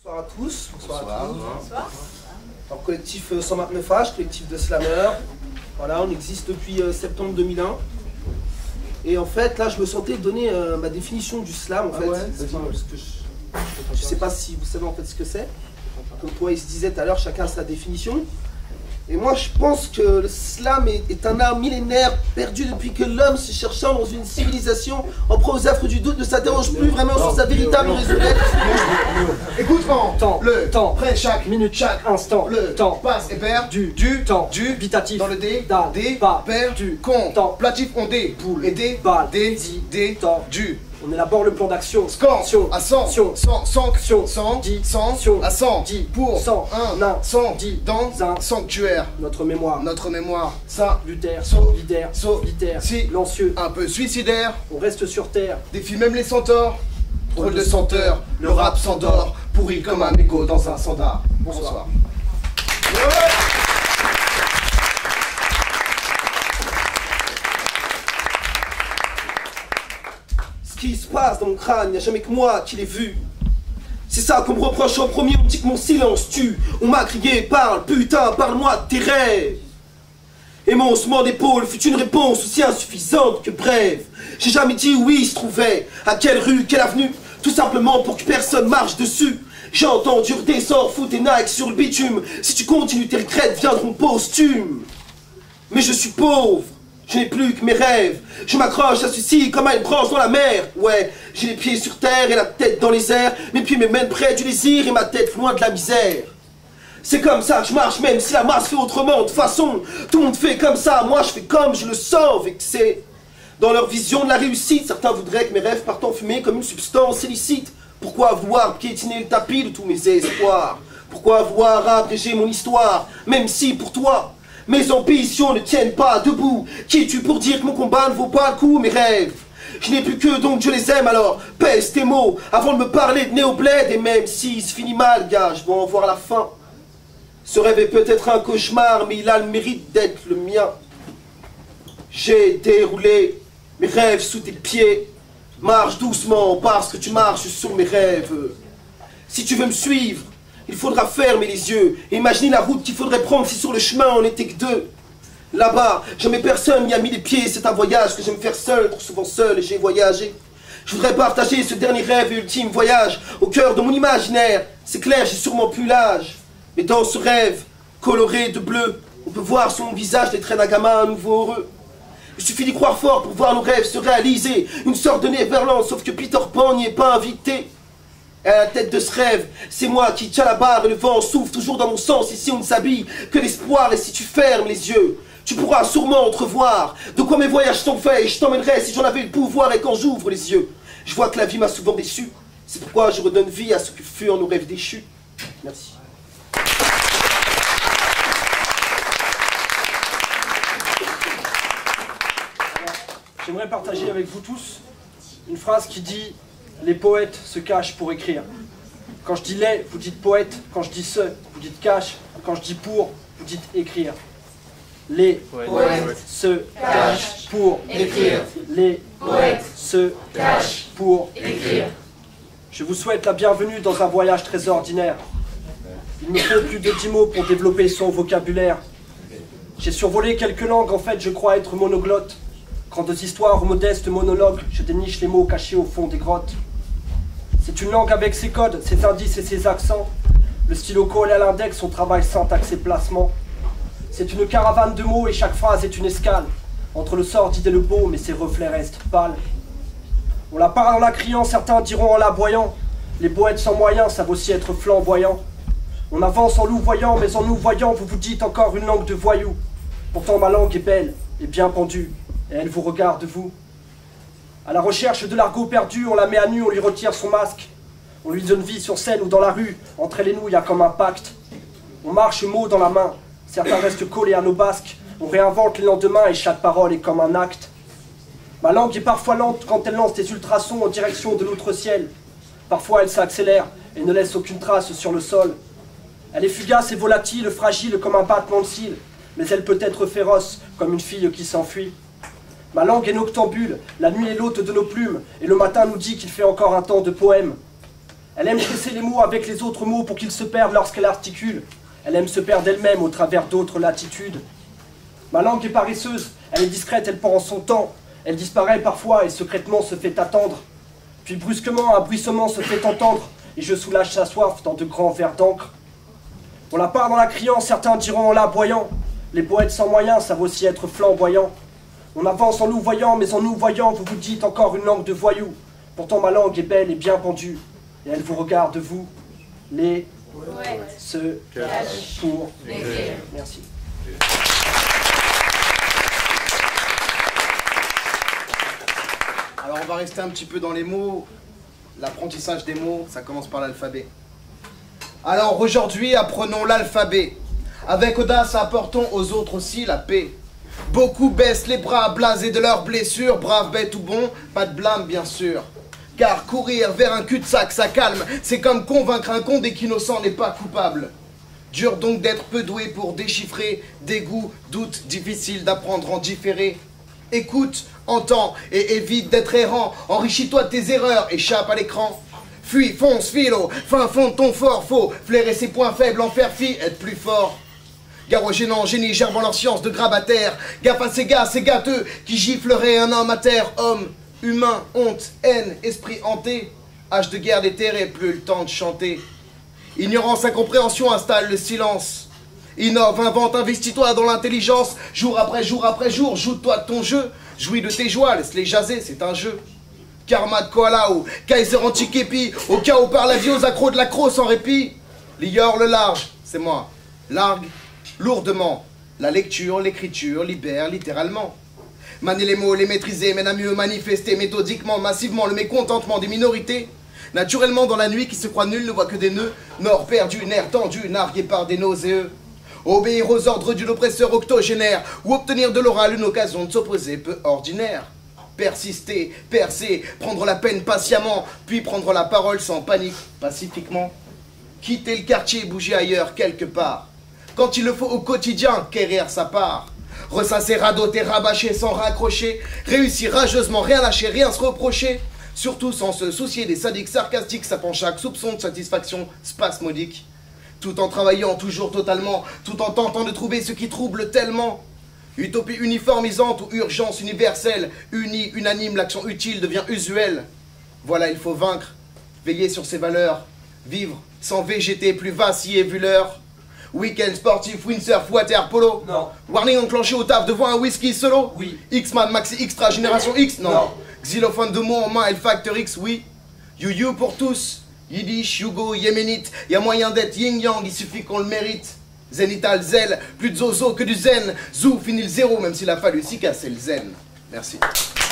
Bonsoir à tous. Bonsoir. Bonsoir. Bonsoir. Alors, collectif 129H, collectif de slammers. Voilà, on existe depuis septembre 2001. Et en fait, là, je me sentais donner ma définition du slam, en fait. Ouais, parce que je sais pas si vous savez en fait ce que c'est. Comme toi, il se disait tout à l'heure, chacun a sa définition. Et moi, je pense que le slam est un art millénaire perdu depuis que l'homme, se cherchant dans une civilisation en proie aux affres du doute, ne s'interroge plus vraiment sur sa véritable raison d'être. Écoute-moi, Temps, le temps, près chaque minute, chaque instant, le temps, passe et perd du, temps, dubitatif, dans le dé, da, dé, pas, perd, du, con, temps, platif, on dé, boule, et dé, balle, dé, di, dé, temps, du. On élabore le plan d'action, Scan, sion, à 100, sion, 100, 100, 100, 10, 100, 100, à 100, 10, pour, 100, 1, 100, 10, dans, un, sanctuaire, notre mémoire, notre mémoire, ça, Luther, Solidaire, solitaire, silencieux, lancieux, un peu suicidaire, on reste sur terre, défie même les centaures, drôle de senteur, le rap s'endort, pourri comme un mégot dans un sandar. Bonsoir. Ce qui se passe dans mon crâne, n'y a jamais que moi qui l'ai vu. C'est ça qu'on me reproche en premier, on me dit que mon silence tue. On m'a crié, parle, putain, parle-moi de tes rêves. Et mon haussement d'épaule fut une réponse aussi insuffisante que brève. J'ai jamais dit où il se trouvait, à quelle rue, quelle avenue, tout simplement pour que personne marche dessus. J'ai entendu redescendre, fous tes Nike sur le bitume. Si tu continues, tes regrets viendront posthumes. Mais je suis pauvre, je n'ai plus que mes rêves. Je m'accroche à ceci comme à une branche dans la mer. Ouais, j'ai les pieds sur terre et la tête dans les airs. Mes pieds me mènent près du désir et ma tête loin de la misère. C'est comme ça que je marche, même si la masse fait autrement. De toute façon, tout le monde fait comme ça. Moi, je fais comme je le sens, vexé. Dans leur vision de la réussite, certains voudraient que mes rêves partent en fumée comme une substance illicite. Pourquoi vouloir piétiner le tapis de tous mes espoirs? Pourquoi vouloir abréger mon histoire? Même si, pour toi, mes ambitions ne tiennent pas debout. Qui es-tu pour dire que mon combat ne vaut pas le coup? Mes rêves, je n'ai plus que donc je les aime, alors pèse tes mots avant de me parler de néo-bled. Et même s'il se finit mal, gars, je vais en voir la fin. Ce rêve est peut-être un cauchemar, mais il a le mérite d'être le mien. J'ai déroulé mes rêves sous tes pieds. Marche doucement parce que tu marches sur mes rêves. Si tu veux me suivre, il faudra fermer les yeux et imaginer la route qu'il faudrait prendre si sur le chemin on n'était que deux. Là-bas, jamais personne n'y a mis les pieds, c'est un voyage que j'aime faire seul, trop souvent seul, et j'ai voyagé. Je voudrais partager ce dernier rêve et ultime voyage au cœur de mon imaginaire. C'est clair, j'ai sûrement plus l'âge. Mais dans ce rêve, coloré de bleu, on peut voir sur mon visage des traits d'un gamin à nouveau heureux. Il suffit d'y croire fort pour voir nos rêves se réaliser. Une sorte de Neverland, sauf que Peter Pan n'y est pas invité. Et à la tête de ce rêve, c'est moi qui tiens la barre et le vent souffle toujours dans mon sens. Ici on ne s'habille que l'espoir, et si tu fermes les yeux, tu pourras sûrement entrevoir de quoi mes voyages sont faits. Et je t'emmènerai si j'en avais le pouvoir. Et quand j'ouvre les yeux, je vois que la vie m'a souvent déçu. C'est pourquoi je redonne vie à ce que furent nos rêves déchus. Merci. J'aimerais partager avec vous tous une phrase qui dit « Les poètes se cachent pour écrire ». Quand je dis « les », vous dites « poète ». Quand je dis « ce », vous dites « cache ». Quand je dis « pour », vous dites « écrire ». Les poètes se cachent pour écrire. Les poètes se cachent pour écrire. Je vous souhaite la bienvenue dans un voyage très ordinaire. Il me faut plus de 10 mots pour développer son vocabulaire. J'ai survolé quelques langues, en fait je crois être monoglotte. Grandes histoires ou modestes monologues, je déniche les mots cachés au fond des grottes. C'est une langue avec ses codes, ses indices et ses accents. Le stylo collé à l'index, on travaille syntaxe et placement. C'est une caravane de mots et chaque phrase est une escale. Entre le sordide et le beau, mais ses reflets restent pâles. On la parle en la criant, certains diront en la boyant. Les poètes sans moyens savent aussi être flamboyants. On avance en louvoyant, mais en nous voyant, vous vous dites encore une langue de voyou. Pourtant ma langue est belle et bien pendue. Et elle vous regarde, vous. À la recherche de l'argot perdu, on la met à nu, on lui retire son masque. On lui donne vie sur scène ou dans la rue, entre elle et nous, il y a comme un pacte. On marche mot dans la main, certains restent collés à nos basques. On réinvente les lendemains et chaque parole est comme un acte. Ma langue est parfois lente quand elle lance des ultrasons en direction de l'autre ciel. Parfois elle s'accélère et ne laisse aucune trace sur le sol. Elle est fugace et volatile, fragile comme un battement de cils. Mais elle peut être féroce comme une fille qui s'enfuit. Ma langue est noctambule, la nuit est l'hôte de nos plumes, et le matin nous dit qu'il fait encore un temps de poème. Elle aime presser les mots avec les autres mots pour qu'ils se perdent lorsqu'elle articule. Elle aime se perdre elle-même au travers d'autres latitudes. Ma langue est paresseuse, elle est discrète, elle prend son temps. Elle disparaît parfois et secrètement se fait attendre. Puis brusquement, un bruissement se fait entendre et je soulage sa soif dans de grands verres d'encre. On la part en la criant, certains diront en la boyant. Les poètes sans moyens savent aussi être flamboyants. On avance en nous voyant, mais en nous voyant, vous vous dites encore une langue de voyou. Pourtant ma langue est belle et bien pendue, et elle vous regarde, vous, les poètes se cachent pour écrire. Merci. Alors on va rester un petit peu dans les mots. L'apprentissage des mots, ça commence par l'alphabet. Alors aujourd'hui, apprenons l'alphabet. Avec audace, apportons aux autres aussi la paix. Beaucoup baissent les bras, blasés de leurs blessures. Brave, bête ou bon, pas de blâme bien sûr. Car courir vers un cul-de-sac, ça calme. C'est comme convaincre un con dès qu'innocent n'est pas coupable. Dur donc d'être peu doué pour déchiffrer dégoût, doute, difficile d'apprendre en différé. Écoute, entends et évite d'être errant. Enrichis-toi de tes erreurs, échappe à l'écran. Fuis, fonce, filo, fin fond de ton fort, faux. Flairer ses points faibles, en faire fi, être plus fort. Gare aux gênants, génie, gerbant leur science de grabataire. Gaffe à ces gâteux qui gifleraient un homme à terre. Homme, humain, honte, haine, esprit hanté. Âge de guerre déterré, plus le temps de chanter. Ignorance, incompréhension installe le silence. Innove, invente, investis-toi dans l'intelligence. Jour après jour, joue-toi de ton jeu. Jouis de tes joies, laisse-les jaser, c'est un jeu. Karma de koala ou Kaiser anti-képi. Au cas où par la vie aux accros de l'accro sans répit. Lior le large, c'est moi. Largue, lourdement. La lecture, l'écriture, libère littéralement. Manier les mots, les maîtriser, mène à mieux manifester méthodiquement, massivement le mécontentement des minorités. Naturellement dans la nuit qui se croit nulle ne voit que des nœuds. Nord perdu, nerfs tendus, nargués par des nauséeux. Obéir aux ordres d'une oppresseur octogénaire ou obtenir de l'oral une occasion de s'opposer peu ordinaire. Persister, percer, prendre la peine patiemment, puis prendre la parole sans panique, pacifiquement. Quitter le quartier et bouger ailleurs quelque part. Quand il le faut au quotidien, quérir sa part. Ressasser, radoter, rabâcher sans raccrocher. Réussir rageusement, rien lâcher, rien se reprocher. Surtout sans se soucier des sadiques sarcastiques, sapant chaque soupçon de satisfaction spasmodique. Tout en travaillant toujours totalement, tout en tentant de trouver ce qui trouble tellement. Utopie uniformisante ou urgence universelle, unie, unanime, l'action utile devient usuelle. Voilà, il faut vaincre, veiller sur ses valeurs, vivre sans végéter, plus vaciller vu l'heure. Week-end sportif, windsurf, water, polo. Non. Warning enclenché au taf devant un whisky solo. Oui. X-Man, Maxi Extra, Génération X. Non. Non. Xylophone de mots en main, L Factor X, oui. You pour tous. Yiddish, Yugo, Yéménite. Y a moyen d'être yin-yang, il suffit qu'on le mérite. Zénital, zèle, plus de zozo que du zen. Zou, fini le zéro, même s'il a fallu s'y casser le zen. Merci.